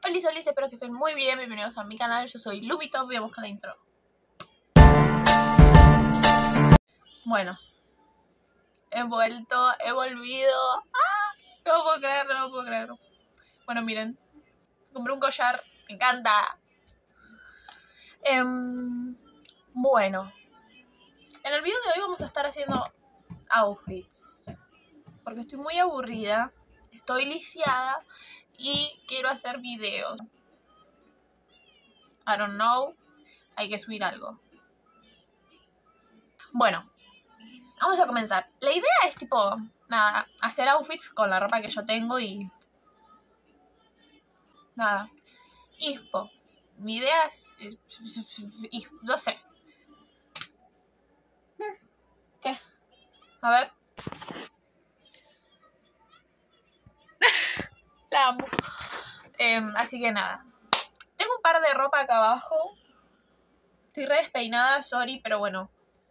Hola, espero que estén muy bien, bienvenidos a mi canal, yo soy Lubito, vamos con la intro. Bueno, he volvido. ¡Ah! No lo puedo creer, no lo puedo creer. Bueno, miren, compré un collar, me encanta. Bueno, en el video de hoy vamos a estar haciendo outfits, porque estoy muy aburrida, estoy lisiada y quiero hacer videos. I don't know, hay que subir algo. Bueno, vamos a comenzar. La idea es tipo, nada, hacer outfits con la ropa que yo tengo y... nada. Ispo. Mi idea es no sé. ¿Qué? A ver. La amo. Así que nada. Tengo un par de ropa acá abajo. Estoy re despeinada, sorry, pero bueno.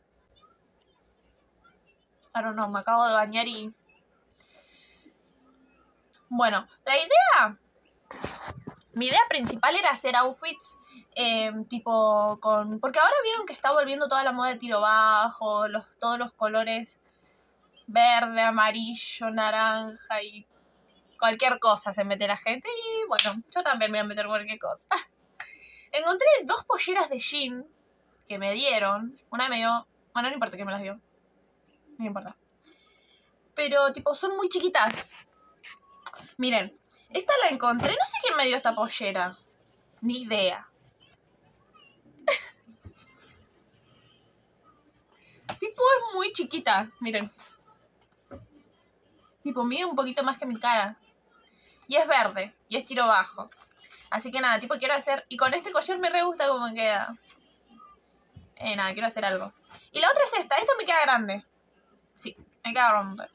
I don't know, me acabo de bañar y... Bueno, la idea... Mi idea principal era hacer outfits tipo con... Porque ahora vieron que está volviendo toda la moda de tiro bajo, todos los colores verde, amarillo, naranja y cualquier cosa se mete la gente. Y bueno, yo también me voy a meter cualquier cosa. Encontré dos polleras de jean que me dieron. Una me dio... Bueno, no importa que me las dio. No importa. Pero tipo son muy chiquitas. Miren, esta la encontré. No sé quién me dio esta pollera. Ni idea. Tipo es muy chiquita, miren. Tipo mide un poquito más que mi cara. Y es verde, y es tiro bajo. Así que nada, tipo quiero hacer... Y con este collar me re gusta cómo queda. Nada, quiero hacer algo. Y la otra es esta me queda grande. Sí, me queda grande.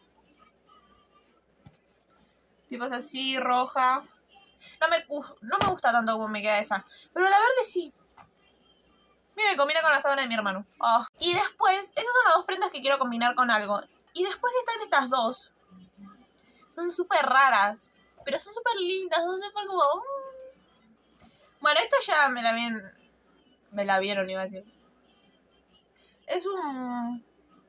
Tipo es así, roja. No me gusta tanto como me queda esa. Pero la verde sí. Mira, combina con la sábana de mi hermano. Oh. Y después, esas son las dos prendas que quiero combinar con algo. Y después están estas dos. Son súper raras. Pero son súper lindas. Son súper como... Bueno, esta ya me la vieron, iba a decir. Es un...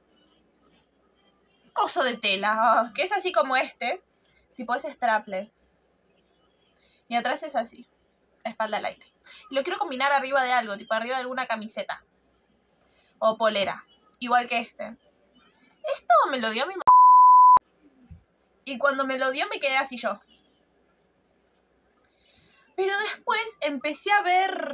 coso de tela. Que es así como este. Tipo es strapless. Y atrás es así. La espalda al aire. Y lo quiero combinar arriba de algo. Tipo arriba de alguna camiseta. O polera. Igual que este. Esto me lo dio mi mamá. Y cuando me lo dio me quedé así yo. Pero después empecé a ver...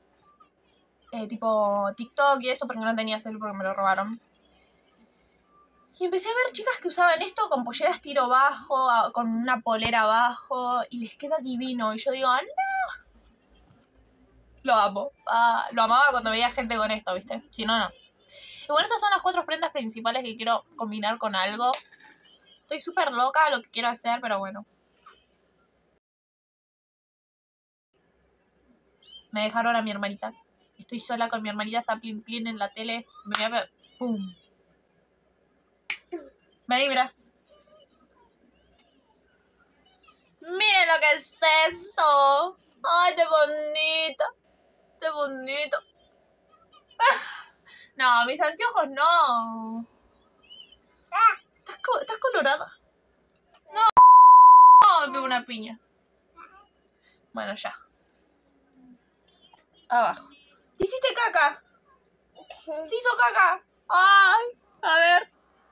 tipo TikTok y eso porque no tenía celular porque me lo robaron. Y empecé a ver chicas que usaban esto con polleras tiro bajo, con una polera abajo, y les queda divino. Y yo digo, ¡no! Lo amo. Lo amaba cuando veía gente con esto, ¿viste? Si no, no. Y bueno, estas son las 4 prendas principales que quiero combinar con algo. Estoy súper loca lo que quiero hacer, pero bueno. Me dejaron a mi hermanita. Estoy sola con mi hermanita, está plin plin en la tele. Me voy a ver. ¡Pum! Vení, mira. Miren lo que es esto. Ay, qué bonito. Qué bonito. No, mis anteojos no. Estás colorada. No, me pego una piña. Bueno, ya. Abajo. ¿Te hiciste caca? ¿Se hizo caca? Ay, a ver.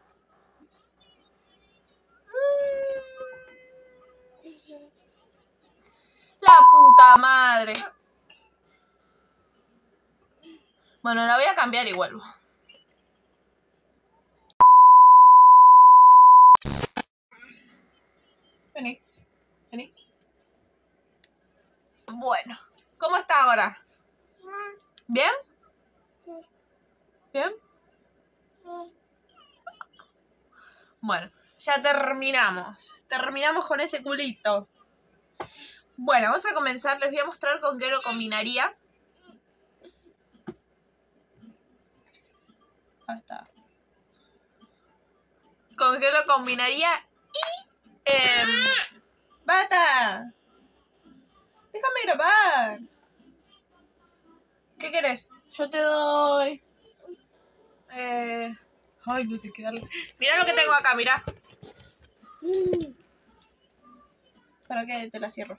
La puta madre. Bueno, la voy a cambiar y vuelvo. Vení. Vení. Bueno. ¿Cómo está ahora? ¿Bien? ¿Bien? Bueno, ya terminamos. Terminamos con ese culito. Bueno, vamos a comenzar. Les voy a mostrar con qué lo combinaría. Ahí está. Con qué lo combinaría y... ¡Bata! Deja déjame grabar. ¿Qué querés? Yo te doy... Ay, no sé qué darle. Mira lo que tengo acá, mira. ¿Para qué te la cierro?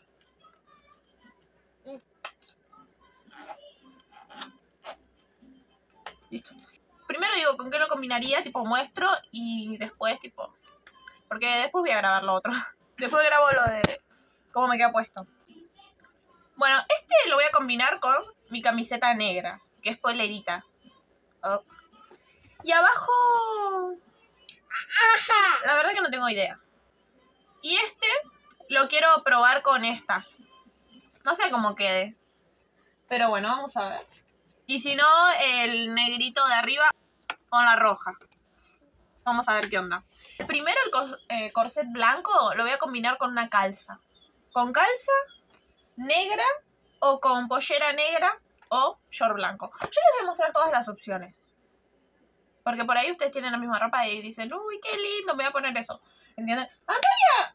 Listo. Primero digo con qué lo combinaría, tipo muestro y después tipo... Porque después voy a grabar lo otro. Después grabo lo de cómo me queda puesto. Bueno, este lo voy a combinar con mi camiseta negra, que es polerita. Oh. Y abajo... La verdad que no tengo idea. Y este lo quiero probar con esta. No sé cómo quede. Pero bueno, vamos a ver. Y si no, el negrito de arriba con la roja. Vamos a ver qué onda. Primero el corset blanco lo voy a combinar con una calza. Con calza negra o con pollera negra o short blanco. Yo les voy a mostrar todas las opciones. Porque por ahí ustedes tienen la misma ropa y dicen, uy, qué lindo, me voy a poner eso. ¿Entienden? ¡Antonia!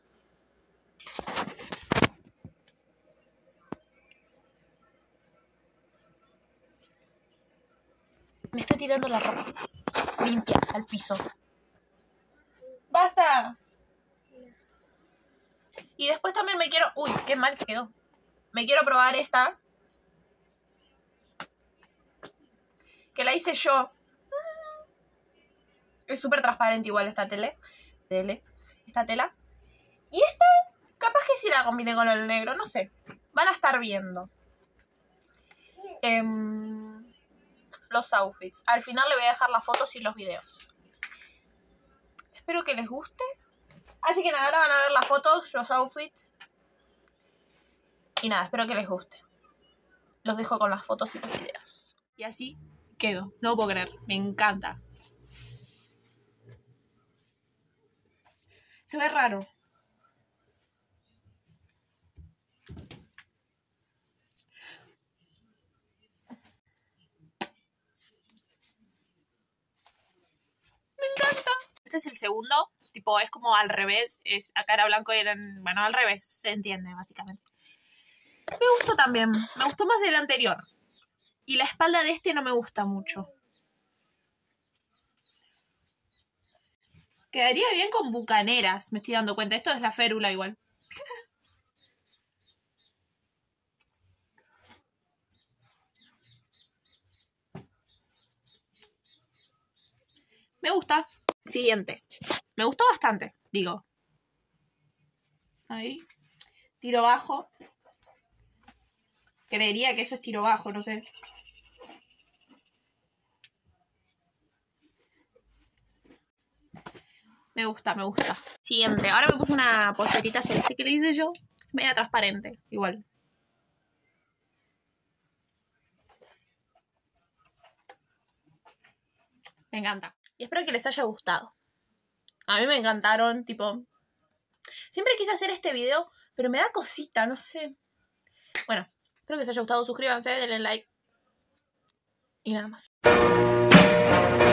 Me está tirando la ropa limpia al piso. ¡Basta! Y después también me quiero... Uy, qué mal quedó. Me quiero probar esta. Que la hice yo. Es súper transparente igual esta esta tela. Y esta, capaz que sí la combine con el negro, no sé. Van a estar viendo. Los outfits. Al final le voy a dejar las fotos y los videos. Espero que les guste. Así que nada, ahora van a ver las fotos, los outfits. Y nada, espero que les guste. Los dejo con las fotos y los videos. Y así quedo. No lo puedo creer. Me encanta. Se ve raro. Me encanta. Este es el segundo. Tipo, es como al revés. Acá era blanco y eran... Bueno, al revés. Se entiende, básicamente. Me gustó también. Me gustó más el anterior. Y la espalda de este no me gusta mucho. Quedaría bien con bucaneras, me estoy dando cuenta. Esto es la férula igual. Me gusta. Siguiente. Me gustó bastante, digo. Ahí. Tiro bajo. Creería que eso es tiro bajo, no sé. Me gusta, me gusta. Siguiente. Ahora me puse una pollerita celeste que le hice yo. Media transparente, igual. Me encanta. Y espero que les haya gustado. A mí me encantaron, tipo... Siempre quise hacer este video, pero me da cosita, no sé. Bueno, espero que les haya gustado. Suscríbanse, denle like. Y nada más.